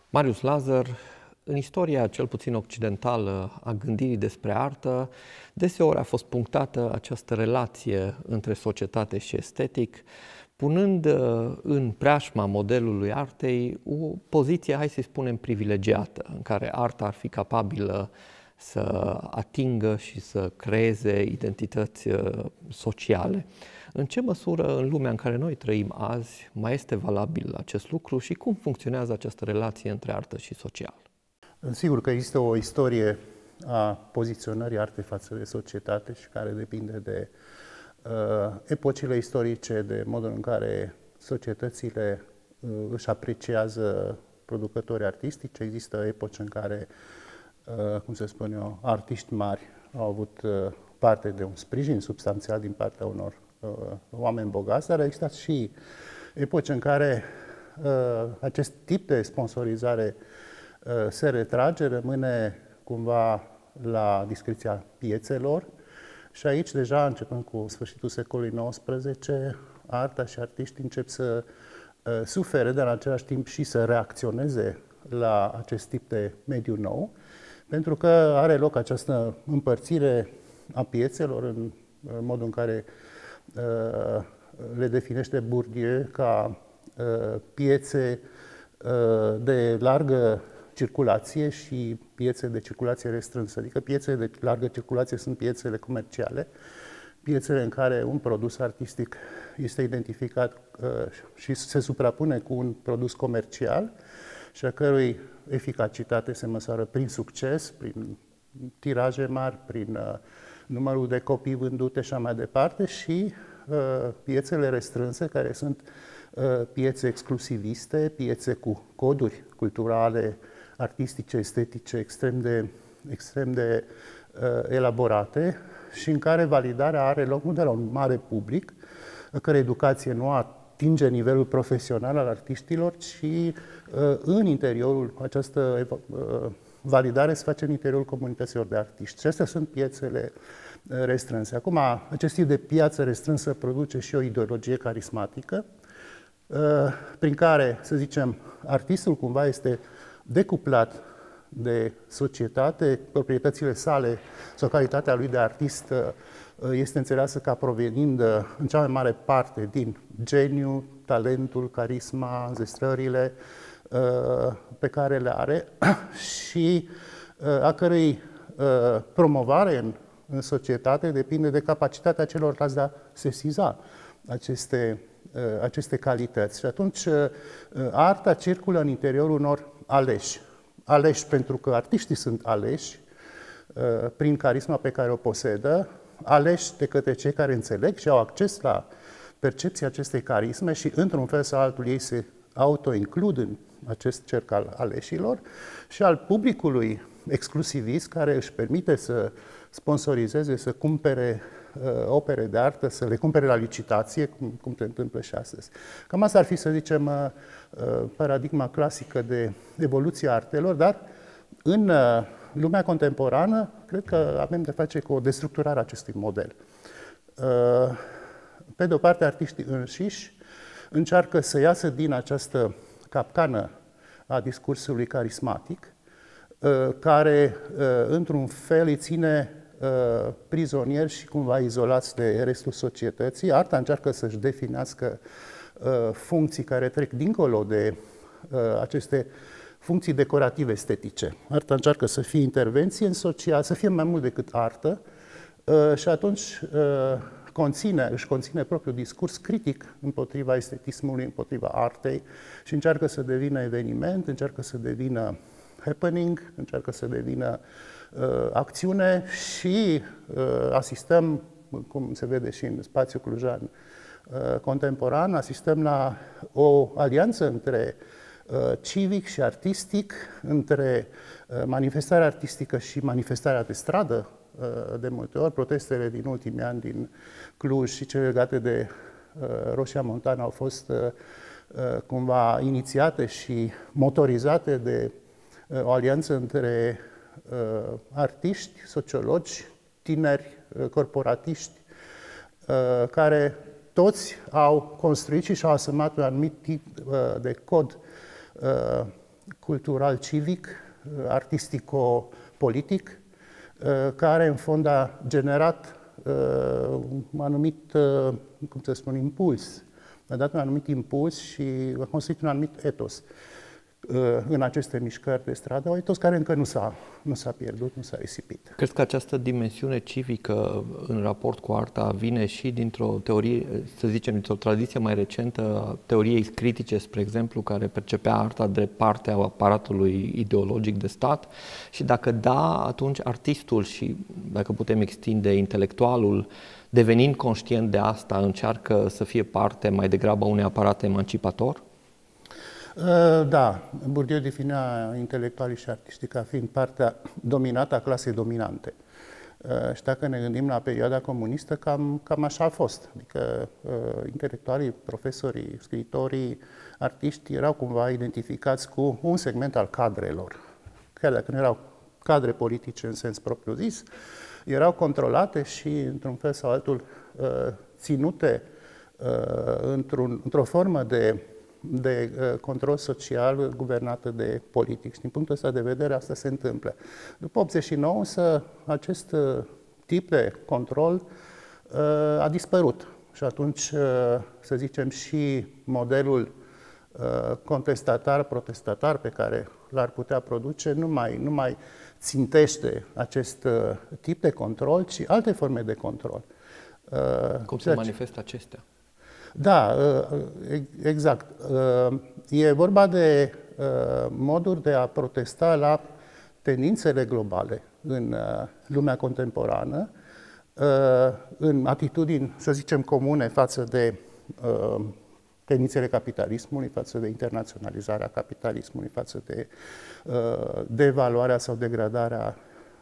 Marius Lazar, în istoria cel puțin occidentală a gândirii despre artă, deseori a fost punctată această relație între societate și estetic, punând în preajma modelului artei o poziție, hai să-i spunem, privilegiată, în care arta ar fi capabilă să atingă și să creeze identități sociale. În ce măsură, în lumea în care noi trăim azi, mai este valabil acest lucru și cum funcționează această relație între artă și social? Sigur că există o istorie a poziționării artei față de societate și care depinde de epocile istorice, de modul în care societățile își apreciază producători artistici. Există epoci în care, cum să spun eu, artiști mari au avut parte de un sprijin substanțial din partea unor oameni bogați, dar există și epoci în care acest tip de sponsorizare se retrage, rămâne cumva la discreția piețelor și aici deja, începând cu sfârșitul secolului XIX, arta și artiștii încep să sufere, dar în același timp și să reacționeze la acest tip de mediu nou, pentru că are loc această împărțire a piețelor în modul în care le definește Bourdieu ca piețe de largă circulație și piețe de circulație restrânsă. Adică piețe de largă circulație sunt piețele comerciale, piețele în care un produs artistic este identificat și se suprapune cu un produs comercial și a cărui eficacitate se măsoară prin succes, prin tiraje mari, prin numărul de copii vândute și așa mai departe, și piețele restrânse, care sunt piețe exclusiviste, piețe cu coduri culturale, artistice, estetice extrem de elaborate și în care validarea are loc nu de la un mare public, a cărei educație nu atinge nivelul profesional al artiștilor, ci în interiorul, această validare se face în interiorul comunităților de artiști. Și astea sunt piețele restrânse. Acum, acest tip de piață restrânsă produce și o ideologie carismatică, prin care, să zicem, artistul cumva este decuplat de societate, proprietățile sale sau calitatea lui de artist este înțeleasă ca provenind în cea mai mare parte din geniu, talentul, carisma, înzestrările pe care le are și a cărei promovare în societate depinde de capacitatea celorlalți de a sesiza aceste calități. Și atunci arta circulă în interiorul unor aleși. Aleși pentru că artiștii sunt aleși prin carisma pe care o posedă, aleși de către cei care înțeleg și au acces la percepția acestei carisme și într-un fel sau altul ei se auto-includ în acest cerc al aleșilor, și al publicului exclusivist care își permite să sponsorizeze, să cumpere opere de artă, să le cumpere la licitație, cum se întâmplă și astăzi. Cam asta ar fi, să zicem, paradigma clasică de evoluție a artelor, dar în lumea contemporană cred că avem de face cu o destructurare a acestui model. Pe de o parte, artiștii înșiși încearcă să iasă din această capcană a discursului carismatic, care, într-un fel, îi ține prizonieri și cumva izolați de restul societății. Arta încearcă să-și definească funcții care trec dincolo de aceste funcții decorative estetice. Arta încearcă să fie intervenție în social, să fie mai mult decât artă și atunci își conține propriul discurs critic împotriva estetismului, împotriva artei și încearcă să devină eveniment, încearcă să devină happening, încearcă să devină acțiune și asistăm, cum se vede și în spațiul clujan contemporan, asistăm la o alianță între civic și artistic, între manifestarea artistică și manifestarea de stradă. De multe ori, protestele din ultimii ani din Cluj și cele legate de Roșia Montană au fost cumva inițiate și motorizate de o alianță între artiști, sociologi, tineri, corporatiști, care toți au construit și și-au asumat un anumit tip de cod cultural-civic, artistico-politic, care în fond a generat un anumit, cum să spun, impuls. A dat un anumit impuls și a construit un anumit etos în aceste mișcări de stradă, un etos care încă nu s-a pierdut, nu s-a risipit. Crezi că această dimensiune civică în raport cu arta vine și dintr-o teorie, să zicem, dintr-o tradiție mai recentă a teoriei critice, spre exemplu, care percepea arta drept parte a aparatului ideologic de stat? Și dacă da, atunci artistul și, dacă putem extinde, intelectualul, devenind conștient de asta, încearcă să fie parte mai degrabă a unui aparat emancipator? Da, Bourdieu definea intelectualii și artiștii ca fiind partea dominată a clasei dominante. Și dacă ne gândim la perioada comunistă, cam așa a fost. Adică intelectualii, profesorii, scriitorii, artiștii erau cumva identificați cu un segment al cadrelor. Chiar dacă nu erau cadre politice în sens propriu-zis, erau controlate și, într-un fel sau altul, ținute într-o formă de control social guvernată de politic. Și din punctul ăsta de vedere, asta se întâmplă. După 89, însă, acest tip de control a dispărut. Și atunci, să zicem, și modelul contestatar, protestatar pe care l-ar putea produce nu mai țintește acest tip de control, ci alte forme de control. Cum se manifestă acestea? Da, exact. E vorba de moduri de a protesta la tendințele globale în lumea contemporană, în atitudini, să zicem, comune față de tendințele capitalismului, față de internaționalizarea capitalismului, față de devaluarea sau degradarea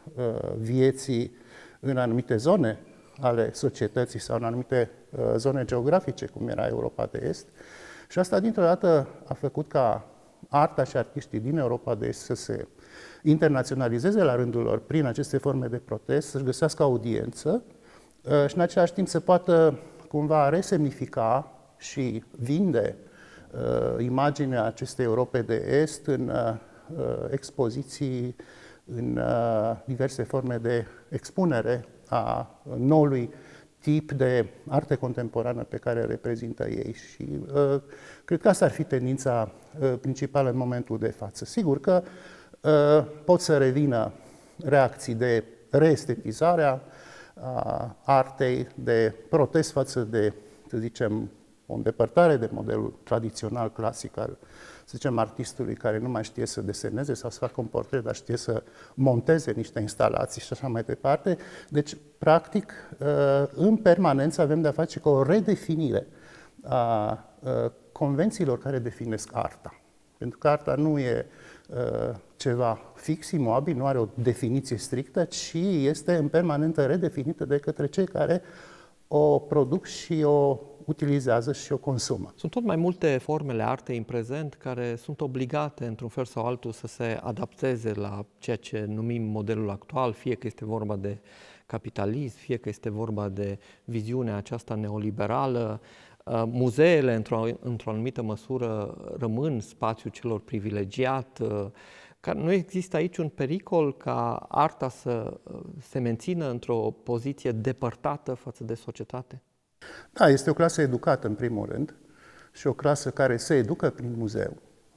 vieții în anumite zone ale societății sau în anumite zone geografice, cum era Europa de Est. Și asta, dintr-o dată, a făcut ca arta și artiștii din Europa de Est să se internaționalizeze la rândul lor prin aceste forme de protest, să-și găsească audiență și, în același timp, să poată cumva resemnifica și vinde imaginea acestei Europe de Est în expoziții, în diverse forme de expunere a noului tip de artă contemporană pe care reprezintă ei. Și cred că asta ar fi tendința principală în momentul de față. Sigur că pot să revină reacții de reestetizare a artei, de protest față de, să zicem, o îndepărtare de modelul tradițional, clasic al, să zicem, artistului care nu mai știe să deseneze sau să facă un portret, dar știe să monteze niște instalații și așa mai departe. Deci, practic, în permanență avem de-a face cu o redefinire a convențiilor care definesc arta. Pentru că arta nu e ceva fix, imobil, nu are o definiție strictă, ci este în permanentă redefinită de către cei care o produc și o utilizează și o consumă. Sunt tot mai multe formele artei în prezent care sunt obligate, într-un fel sau altul, să se adapteze la ceea ce numim modelul actual, fie că este vorba de capitalism, fie că este vorba de viziunea aceasta neoliberală. Muzeele, într-o anumită măsură, rămân spațiul celor privilegiat. Nu există aici un pericol ca arta să se mențină într-o poziție depărtată față de societate? Da, este o clasă educată în primul rând și o clasă care se educă prin muzeu.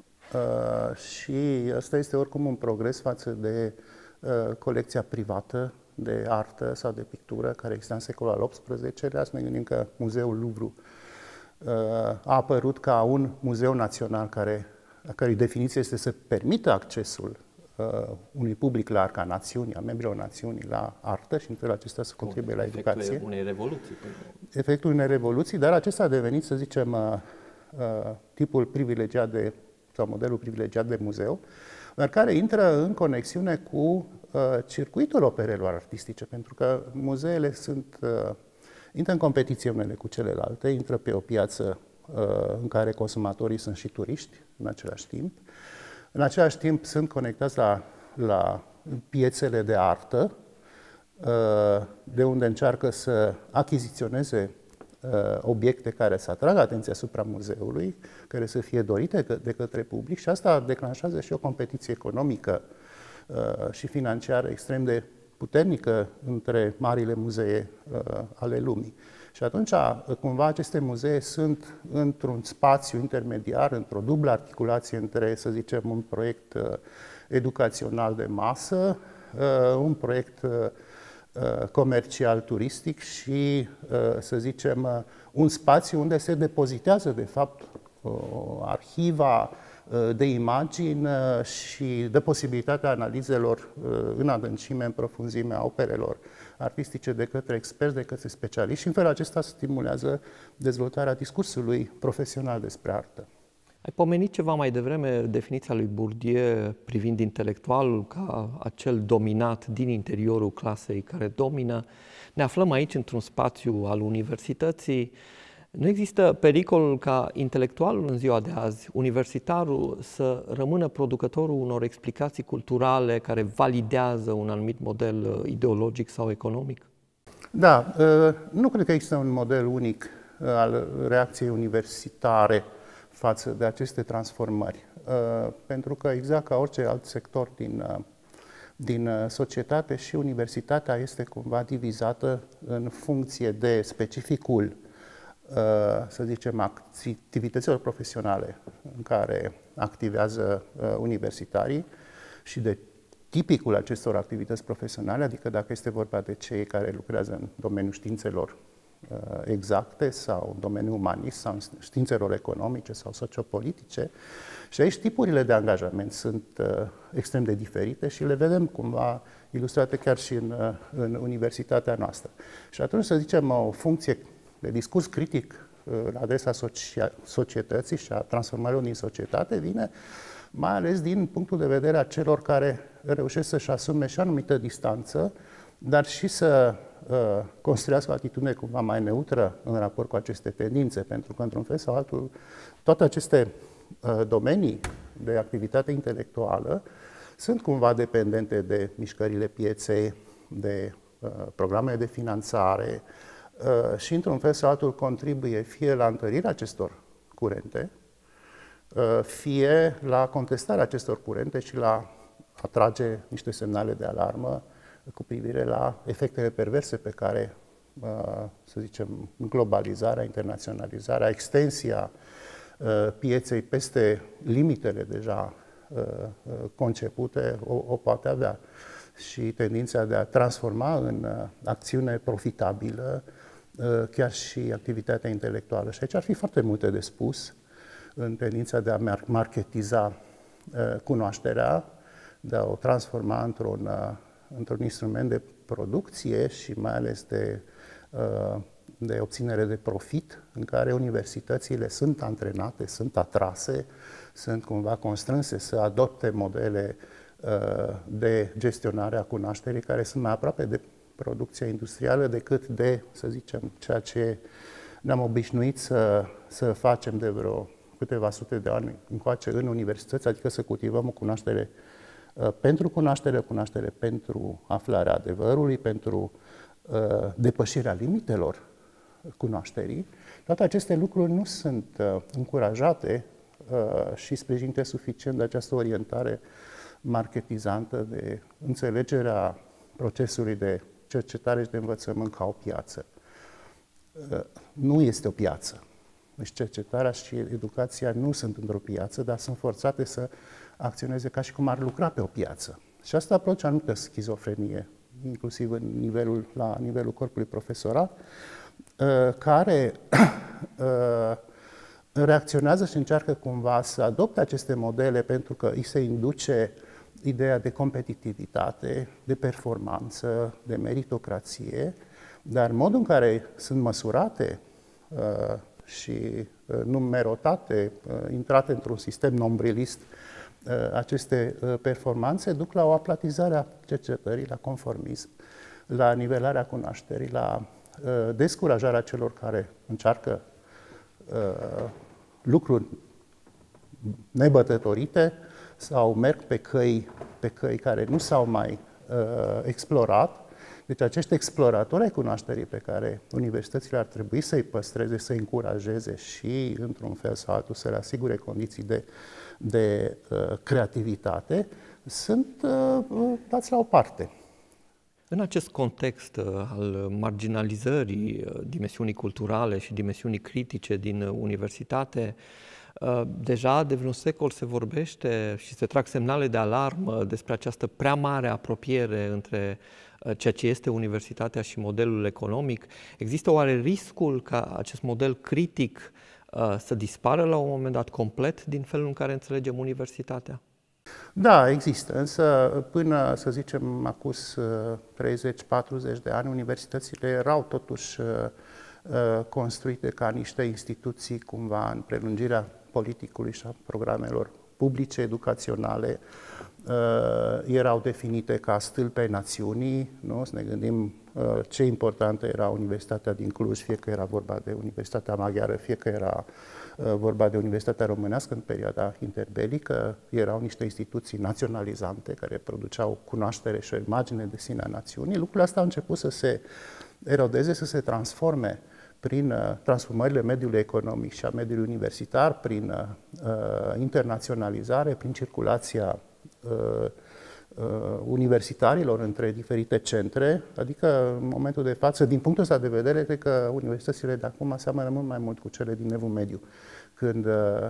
Și asta este oricum un progres față de colecția privată de artă sau de pictură care exista în secolul al XVIII-lea. Să ne gândim că Muzeul Louvre a apărut ca un muzeu național a cărei definiție este să permită accesul unui public larg ca națiunii, a membrilor națiunii la artă și în felul acesta să contribuie la educație. Efectul unei revoluții. Efectul unei revoluții, dar acesta a devenit, să zicem, tipul privilegiat sau modelul privilegiat de muzeu, dar care intră în conexiune cu circuitul operelor artistice, pentru că muzeele intră în competiție unele cu celelalte, intră pe o piață în care consumatorii sunt și turiști în același timp. În același timp sunt conectați la piețele de artă, de unde încearcă să achiziționeze obiecte care să atragă atenția asupra muzeului, care să fie dorite de către public și asta declanșează și o competiție economică și financiară extrem de puternică între marile muzee ale lumii. Și atunci, cumva, aceste muzee sunt într-un spațiu intermediar, într-o dublă articulație între, să zicem, un proiect educațional de masă, un proiect comercial, turistic și, să zicem, un spațiu unde se depozitează, de fapt, arhiva de imagini și de posibilitatea analizelor în adâncime, în profunzime a operelor artistice de către experți, de către specialiști și în felul acesta stimulează dezvoltarea discursului profesional despre artă. Ai pomenit ceva mai devreme definiția lui Bourdieu privind intelectualul ca acel dominat din interiorul clasei care domină. Ne aflăm aici într-un spațiu al universității. Nu există pericolul ca intelectualul în ziua de azi, universitarul, să rămână producătorul unor explicații culturale care validează un anumit model ideologic sau economic? Da, nu cred că există un model unic al reacției universitare față de aceste transformări. Pentru că, exact ca orice alt sector din societate, și universitatea este cumva divizată în funcție de specificul, să zicem, activităților profesionale în care activează universitarii și de tipicul acestor activități profesionale, adică dacă este vorba de cei care lucrează în domeniul științelor exacte sau în domeniul umanist sau în științelor economice sau sociopolitice. Și aici tipurile de angajament sunt extrem de diferite și le vedem cumva ilustrate chiar și în universitatea noastră. Și atunci, să zicem, o funcție de discurs critic la adresa societății și a transformărilor din societate vine mai ales din punctul de vedere a celor care reușesc să-și asume și anumită distanță, dar și să construiască o atitudine cumva mai neutră în raport cu aceste tendințe, pentru că, într-un fel sau altul, toate aceste domenii de activitate intelectuală sunt cumva dependente de mișcările pieței, de programele de finanțare și, într-un fel sau altul, contribuie fie la întărirea acestor curente, fie la contestarea acestor curente și la a trage niște semnale de alarmă cu privire la efectele perverse pe care, să zicem, globalizarea, internaționalizarea, extensia pieței peste limitele deja concepute o poate avea. Și tendința de a transforma în acțiune profitabilă chiar și activitatea intelectuală. Și aici ar fi foarte multe de spus în tendința de a marketiza cunoașterea, de a o transforma într-un instrument de producție și mai ales de obținere de profit, în care universitățile sunt antrenate, sunt atrase, sunt cumva constrânse să adopte modele de gestionare a cunoașterii care sunt mai aproape de producția industrială decât de, să zicem, ceea ce ne-am obișnuit să facem de vreo câteva sute de ani încoace în universități, adică să cultivăm o cunoaștere pentru cunoaștere pentru aflarea adevărului, pentru depășirea limitelor cunoașterii. Toate aceste lucruri nu sunt încurajate și sprijinite suficient de această orientare marketizantă de înțelegerea procesului de cercetare și de învățământ ca o piață. Nu este o piață. Deci cercetarea și educația nu sunt într-o piață, dar sunt forțate să acționeze ca și cum ar lucra pe o piață. Și asta produce anumită schizofrenie, inclusiv la nivelul corpului profesoral, care reacționează și încearcă cumva să adopte aceste modele pentru că îi se induce ideea de competitivitate, de performanță, de meritocrație, dar modul în care sunt măsurate și numerotate, intrate într-un sistem nombrilist, aceste performanțe duc la o aplatizare a cercetării, la conformism, la nivelarea cunoașterii, la descurajarea celor care încearcă lucruri nebătătorite sau merg pe căi care nu s-au mai explorat. Deci acești exploratori ai cunoașterii pe care universitățile ar trebui să-i păstreze, să-i încurajeze și, într-un fel sau altul, să le asigure condiții de creativitate, sunt dați la o parte. În acest context al marginalizării dimensiunii culturale și dimensiunii critice din universitate, deja de vreun secol se vorbește și se trag semnale de alarmă despre această prea mare apropiere între ceea ce este universitatea și modelul economic. Există oare riscul ca acest model critic să dispară la un moment dat complet din felul în care înțelegem universitatea? Da, există, însă până, să zicem, acum 30-40 de ani, universitățile erau totuși construite ca niște instituții cumva în prelungirea politicului și a programelor publice, educaționale, erau definite ca stâlpi ai națiunii, nu? Să ne gândim ce importantă era Universitatea din Cluj, fie că era vorba de Universitatea Maghiară, fie că era vorba de Universitatea Românească în perioada interbelică, erau niște instituții naționalizante care produceau cunoaștere și o imagine de sine a națiunii. Lucrurile astea au început să se erodeze, să se transforme prin transformările mediului economic și a mediului universitar, prin internaționalizare, prin circulația universitarilor între diferite centre, adică în momentul de față, din punctul ăsta de vedere, cred că universitățile de acum seamănă mult mai mult cu cele din Evul Mediu, când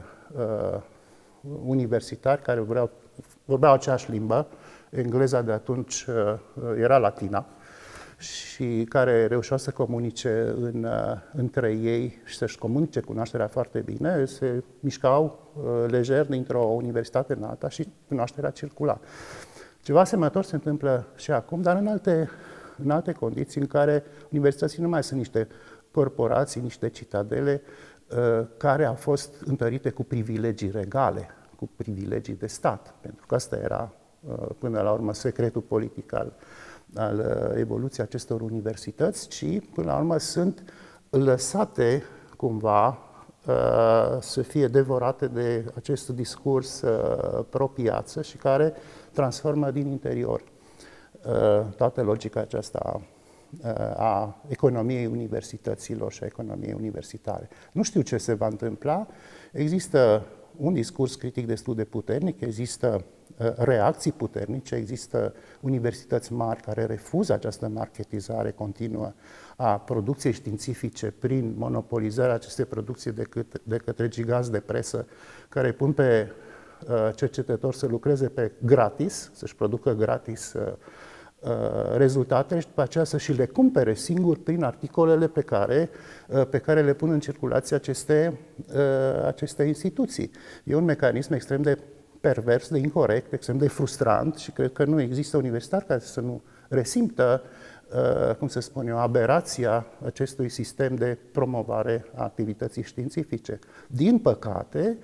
universitari care vorbeau aceeași limbă, engleza de atunci era latina, și care reușeau să comunice între ei și să-și comunice cunoașterea foarte bine, se mișcau lejer dintr-o universitate în alta și cunoașterea circula. Ceva asemănător se întâmplă și acum, dar în alte condiții în care universitățile nu mai sunt niște corporații, niște citadele care au fost întărite cu privilegii regale, cu privilegii de stat, pentru că asta era până la urmă secretul politic al evoluției acestor universități, ci până la urmă sunt lăsate cumva să fie devorate de acest discurs pro-piață și care transformă din interior toată logica aceasta a economiei universităților și a economiei universitare. Nu știu ce se va întâmpla. Există un discurs critic destul de puternic, există reacții puternice, există universități mari care refuză această marketizare continuă a producției științifice prin monopolizarea acestei producții de către giganți de presă care pun pe cercetători să lucreze pe gratis, să-și producă gratis rezultate și după aceea să și le cumpere singuri prin articolele pe care le pun în circulație aceste instituții. E un mecanism extrem de pervers, de incorect, extrem de frustrant și cred că nu există universitar care să nu resimtă, cum să spun eu, aberația acestui sistem de promovare a activității științifice. Din păcate,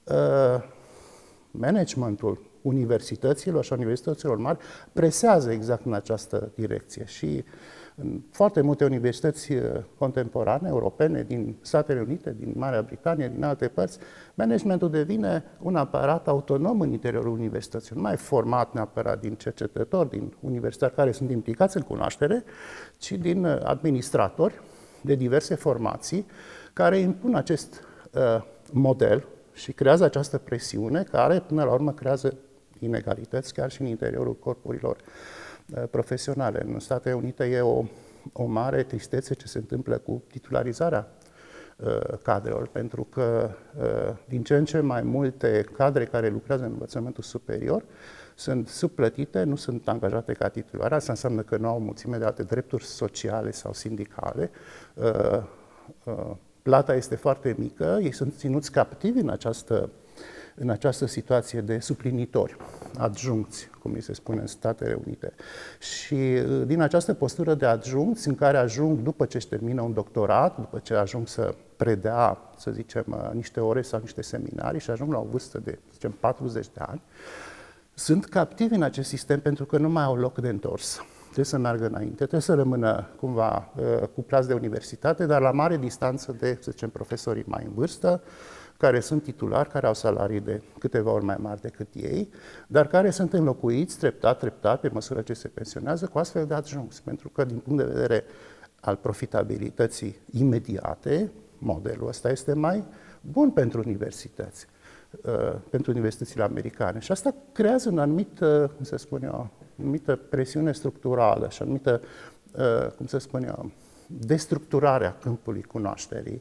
managementul universităților și a universităților mari presează exact în această direcție și în foarte multe universități contemporane, europene, din Statele Unite, din Marea Britanie, din alte părți, managementul devine un aparat autonom în interiorul universității, nu mai format neapărat din cercetători, din universitari care sunt implicați în cunoaștere, ci din administratori de diverse formații care impun acest model și creează această presiune care, până la urmă, creează inegalități chiar și în interiorul corpurilor profesionale. În Statele Unite e o mare tristețe ce se întâmplă cu titularizarea cadrelor, pentru că din ce în ce mai multe cadre care lucrează în învățământul superior sunt subplătite, nu sunt angajate ca titulari. Asta înseamnă că nu au o mulțime de alte drepturi sociale sau sindicale. Plata este foarte mică, ei sunt ținuți captivi în această situație de suplinitori, adjuncți, cum îi se spune în Statele Unite. Și din această postură de adjuncți, în care ajung după ce își termină un doctorat, după ce ajung să predea, să zicem, niște ore sau niște seminarii și ajung la o vârstă de, să zicem, 40 de ani, sunt captivi în acest sistem pentru că nu mai au loc de întors. Trebuie să meargă înainte, trebuie să rămână cumva cuplați de universitate, dar la mare distanță de, să zicem, profesorii mai în vârstă, care sunt titulari, care au salarii de câteva ori mai mari decât ei, dar care sunt înlocuiți treptat, pe măsură ce se pensionează, cu astfel de adjuncți. Pentru că, din punct de vedere al profitabilității imediate, modelul ăsta este mai bun pentru universități, pentru universitățile americane. Și asta creează un anumit, cum să spun eu, anumită presiune structurală și anumită, cum să spun eu, destructurarea câmpului cunoașterii,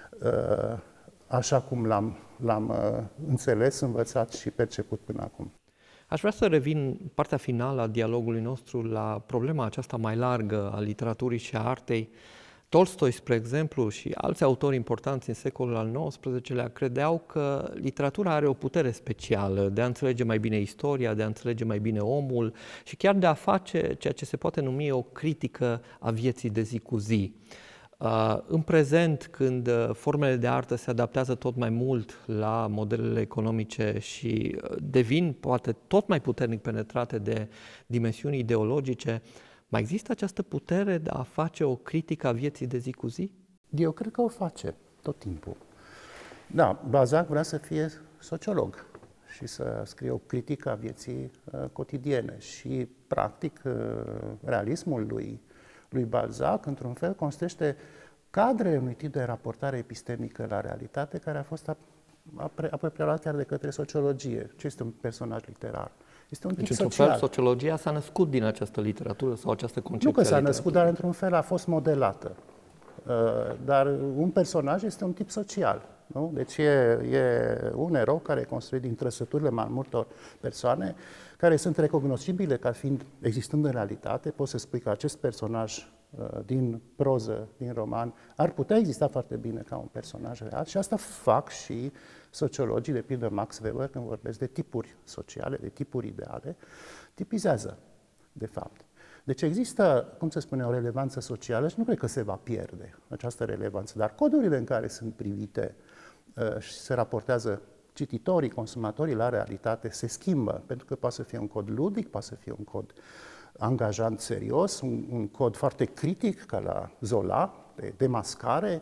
așa cum l-am înțeles, învățat și perceput până acum. Aș vrea să revin partea finală a dialogului nostru la problema aceasta mai largă a literaturii și a artei. Tolstoi, spre exemplu, și alți autori importanți în secolul al XIX-lea credeau că literatura are o putere specială de a înțelege mai bine istoria, de a înțelege mai bine omul și chiar de a face ceea ce se poate numi o critică a vieții de zi cu zi. În prezent, când formele de artă se adaptează tot mai mult la modelele economice și devin poate tot mai puternic penetrate de dimensiuni ideologice, mai există această putere de a face o critică a vieții de zi cu zi? Eu cred că o face tot timpul. Da, Balzac vrea să fie sociolog și să scrie o critică a vieții cotidiene și, practic, realismul lui Balzac, într-un fel, construiește cadrele unui tip de raportare epistemică la realitate care a fost apoi preluat chiar de către sociologie. Ce este un personaj literar? Este un tip social. Într-un fel, sociologia s-a născut din această literatură sau această concepție? Nu că s-a născut, dar într-un fel a fost modelată. Dar un personaj este un tip social. Nu? Deci e un erou care e construit din trăsăturile mai multor persoane care sunt recognoscibile ca fiind, existând în realitate. Poți să spui că acest personaj din proză, din roman, ar putea exista foarte bine ca un personaj real și asta fac și sociologii, de pildă Max Weber, când vorbesc de tipuri sociale, de tipuri ideale, tipizează, de fapt. Deci există, cum se spune, o relevanță socială și nu cred că se va pierde această relevanță, dar codurile în care sunt privite și se raportează cititorii, consumatorii la realitate se schimbă, pentru că poate să fie un cod ludic, poate să fie un cod angajant, serios, un cod foarte critic, ca la Zola, de demascare,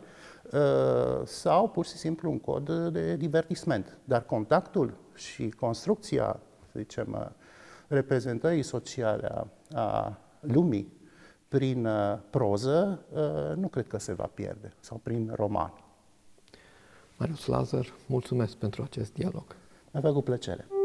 sau pur și simplu un cod de divertisment. Dar contactul și construcția, să zicem, reprezentării sociale a lumii prin proză, nu cred că se va pierde, sau prin roman. Marius Lazar, mulțumesc pentru acest dialog. Mi-a făcut plăcere.